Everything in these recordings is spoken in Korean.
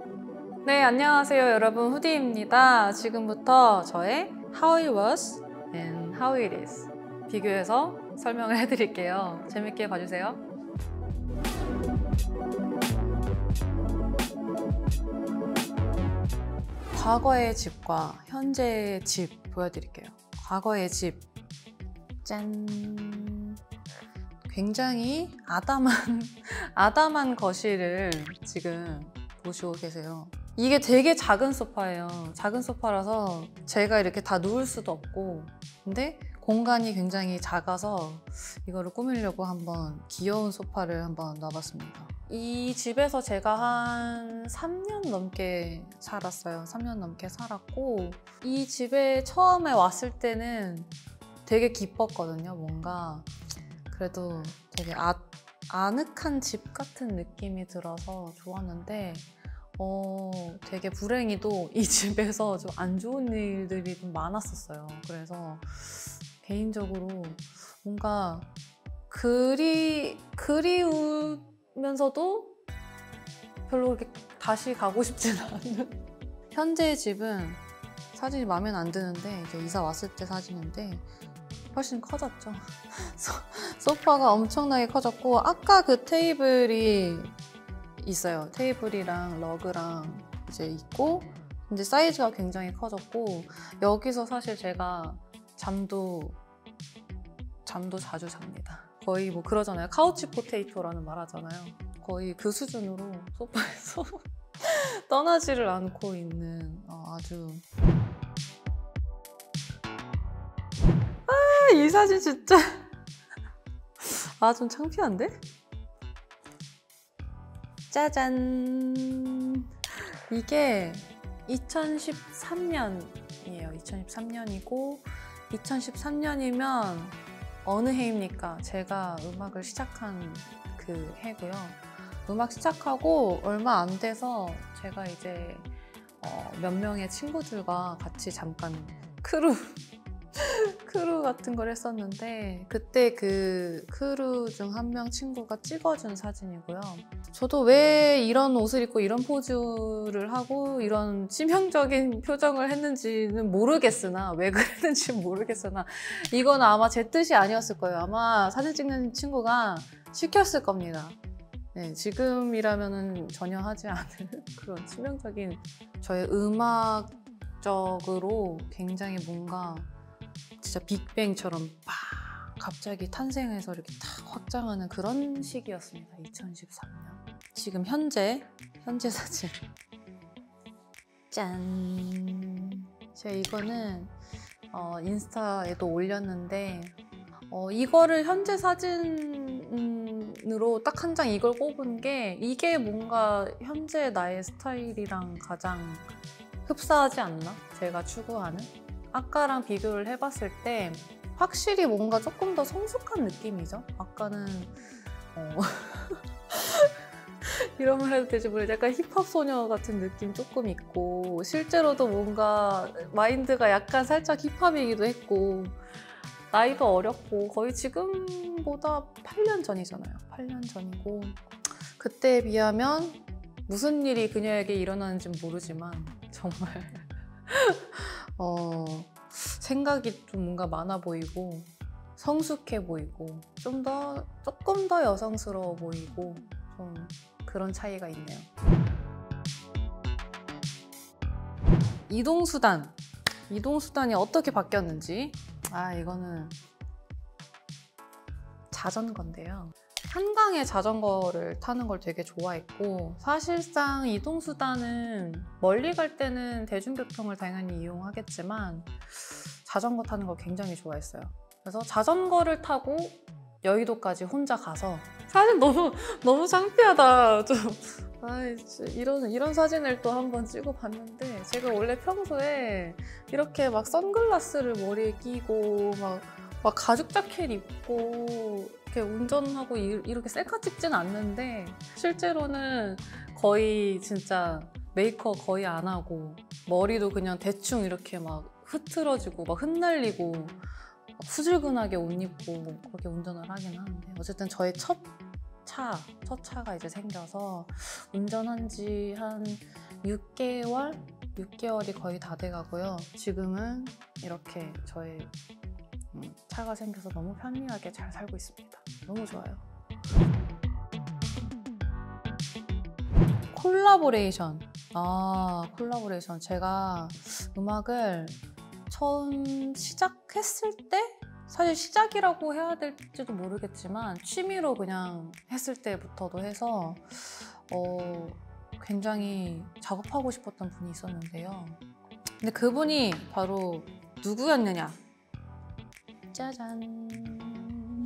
네, 안녕하세요 여러분, 후디입니다. 지금부터 저의 How it was and how it is 비교해서 설명을 해드릴게요. 재밌게 봐주세요. 과거의 집과 현재의 집 보여드릴게요. 과거의 집, 짠! 굉장히 아담한 거실을 지금 보시고 계세요. 이게 되게 작은 소파예요. 작은 소파라서 제가 이렇게 다 누울 수도 없고, 근데 공간이 굉장히 작아서 이거를 꾸미려고 한번 귀여운 소파를 한번 놔봤습니다. 이 집에서 제가 한 3년 넘게 살았어요. 3년 넘게 살았고, 이 집에 처음에 왔을 때는 되게 기뻤거든요. 뭔가 그래도 되게 아늑한 집 같은 느낌이 들어서 좋았는데, 되게 불행히도 이 집에서 좀 안 좋은 일들이 좀 많았었어요. 그래서 개인적으로 뭔가 그리우면서도 별로 그렇게 다시 가고 싶지는 않은. 현재의 집은 사진이 마음에 안 드는데, 이제 이사 왔을 때 사진인데 훨씬 커졌죠. 소파가 엄청나게 커졌고, 아까 그 테이블이 있어요. 테이블이랑 러그랑 이제 있고, 이제 사이즈가 굉장히 커졌고, 여기서 사실 제가 잠도 자주 잡니다. 거의 뭐 그러잖아요. 카우치 포테이토라는 말 하잖아요. 거의 그 수준으로 소파에서 떠나지를 않고 있는 아주. 이 사진 진짜 좀 창피한데? 짜잔! 이게 2013년이에요. 2013년이고, 2013년이면 어느 해입니까? 제가 음악을 시작한 그 해고요. 음악 시작하고 얼마 안 돼서 제가 이제 몇 명의 친구들과 같이 잠깐 크루 같은 걸 했었는데, 그때 그 크루 중 한 명 친구가 찍어준 사진이고요. 저도 왜 이런 옷을 입고 이런 포즈를 하고 이런 치명적인 표정을 했는지는 모르겠으나, 왜 그랬는지 모르겠으나, 이건 아마 제 뜻이 아니었을 거예요. 아마 사진 찍는 친구가 시켰을 겁니다. 네, 지금이라면은 전혀 하지 않을 그런 치명적인, 저의 음악적으로 굉장히 뭔가 진짜 빅뱅처럼 막 갑자기 탄생해서 이렇게 탁 확장하는 그런 시기였습니다. 2013년. 지금 현재 사진. 짠! 제가 이거는 인스타에도 올렸는데, 이거를 현재 사진으로 딱 한 장 이걸 꼽은 게, 이게 뭔가 현재 나의 스타일이랑 가장 흡사하지 않나? 제가 추구하는? 아까랑 비교를 해봤을 때 확실히 뭔가 조금 더 성숙한 느낌이죠. 아까는 이런 말 해도 될지 모르겠는데 약간 힙합 소녀 같은 느낌 조금 있고, 실제로도 뭔가 마인드가 약간 살짝 힙합이기도 했고, 나이도 어렸고, 거의 지금보다 8년 전이잖아요. 8년 전이고, 그때에 비하면 무슨 일이 그녀에게 일어나는지는 모르지만 정말 생각이 좀 뭔가 많아 보이고, 성숙해 보이고, 조금 더 여성스러워 보이고, 좀 그런 차이가 있네요. 이동수단이 어떻게 바뀌었는지, 이거는 자전거인데요. 한강에 자전거를 타는 걸 되게 좋아했고, 사실상 이동수단은 멀리 갈 때는 대중교통을 당연히 이용하겠지만 자전거 타는 걸 굉장히 좋아했어요. 그래서 자전거를 타고 여의도까지 혼자 가서, 사실 너무 창피하다. 좀 이런 사진을 또 한번 찍어봤는데, 제가 원래 평소에 이렇게 막 선글라스를 머리에 끼고 막 가죽 자켓 입고 이렇게 운전하고 이렇게 셀카 찍진 않는데, 실제로는 거의 진짜 메이크업 거의 안 하고, 머리도 그냥 대충 이렇게 막 흐트러지고 막 흩날리고 후줄근하게 옷 입고 그렇게 운전을 하긴 하는데, 어쨌든 저의 첫 첫 차가 이제 생겨서 운전한 지 한 6개월이 거의 다 돼가고요. 지금은 이렇게 저의 차가 생겨서 너무 편리하게 잘 살고 있습니다. 너무 좋아요. 콜라보레이션. 콜라보레이션. 제가 음악을 처음 시작했을 때, 사실 시작이라고 해야 될지도 모르겠지만 취미로 그냥 했을 때부터도 해서 굉장히 작업하고 싶었던 분이 있었는데요. 근데 그분이 바로 누구였느냐? 짜잔.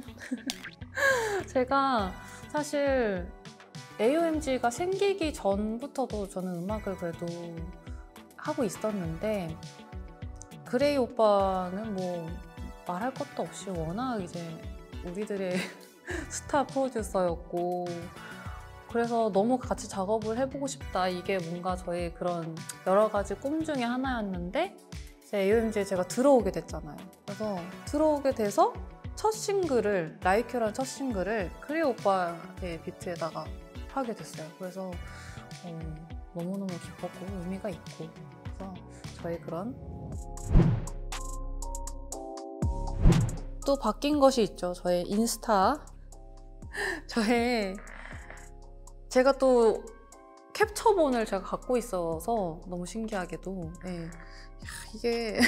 제가 사실 AOMG가 생기기 전부터도 저는 음악을 그래도 하고 있었는데, 그레이 오빠는 뭐 말할 것도 없이 워낙 이제 우리들의 스타 프로듀서였고, 그래서 너무 같이 작업을 해보고 싶다, 이게 뭔가 저의 그런 여러 가지 꿈 중에 하나였는데, 이제 AOMG에 제가 들어오게 됐잖아요. 그래서 들어오게 돼서 첫 싱글을, 라이큐라는 첫 싱글을 그레이 오빠의 비트에다가 하게 됐어요. 그래서 너무너무 기뻤고 의미가 있고, 그래서 저의 그런 또 바뀐 것이 있죠. 저의 인스타. 제가 또 캡처본을 제가 갖고 있어서 너무 신기하게도, 네. 이게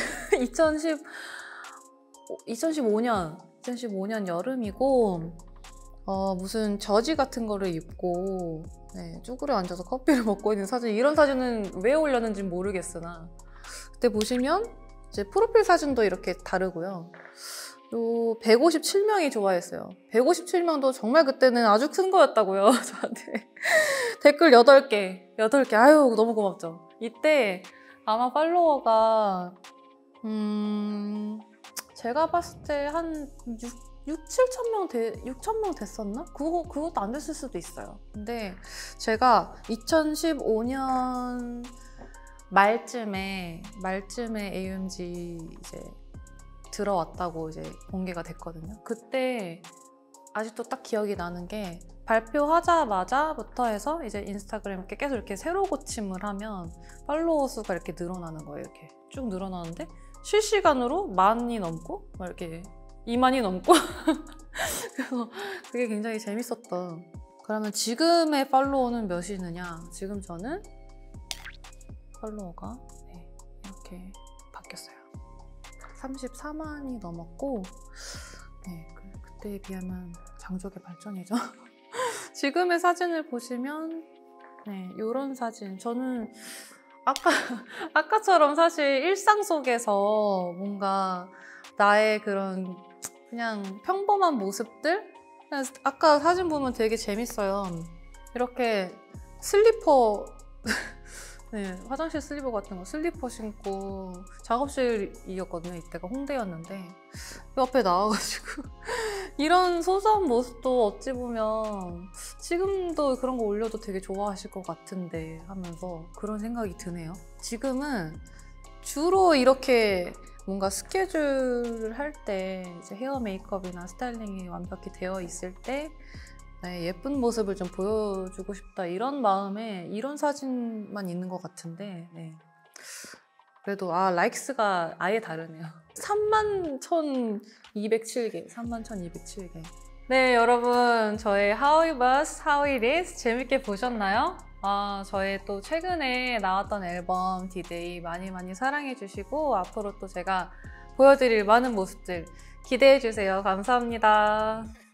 2015년 여름이고, 무슨 저지 같은 거를 입고, 네, 쭈그려 앉아서 커피를 먹고 있는 사진, 이런 사진은 왜 올렸는지 모르겠으나, 그때 보시면 이제 프로필 사진도 이렇게 다르고요. 요 157명이 좋아했어요. 157명도 정말 그때는 아주 큰 거였다고요. 저한테 댓글 8개. 아유, 너무 고맙죠. 이때 아마 팔로워가 제가 봤을 때 한 6,000명 됐었나? 그것도 안 됐을 수도 있어요. 근데 제가 2015년 말쯤에 AOMG 이제 들어왔다고 이제 공개가 됐거든요. 그때 아직도 딱 기억이 나는 게, 발표하자마자부터 해서 이제 인스타그램 이렇게 계속 이렇게 새로 고침을 하면 팔로워 수가 이렇게 늘어나는 거예요. 이렇게 쭉 늘어나는데 실시간으로 10,000이 넘고 막 이렇게 20,000이 넘고 그래서 그게 굉장히 재밌었던. 그러면 지금의 팔로워는 몇이느냐? 지금 저는 팔로워가 이렇게 바뀌었어요. 34만이 넘었고, 네, 그때에 비하면 장족의 발전이죠. 지금의 사진을 보시면, 네, 이런 사진. 저는 아까처럼 사실 일상 속에서 뭔가 나의 그런 그냥 평범한 모습들? 그냥 아까 사진 보면 되게 재밌어요. 이렇게 슬리퍼, 네, 화장실 슬리퍼 같은 거 슬리퍼 신고, 작업실이었거든요. 이때가 홍대였는데 옆에 나와가지고 이런 소소한 모습도 어찌 보면 지금도 그런 거 올려도 되게 좋아하실 것 같은데 하면서 그런 생각이 드네요. 지금은 주로 이렇게 뭔가 스케줄을 할 때 이제 헤어 메이크업이나 스타일링이 완벽히 되어 있을 때, 네, 예쁜 모습을 좀 보여주고 싶다, 이런 마음에 이런 사진만 있는 것 같은데, 네. 그래도 라이크스가 아예 다르네요. 31,207개. 네, 여러분, 저의 How It Was, How It Is 재밌게 보셨나요? 저의 또 최근에 나왔던 앨범 D-Day 많이 사랑해주시고, 앞으로 또 제가 보여드릴 많은 모습들 기대해주세요. 감사합니다.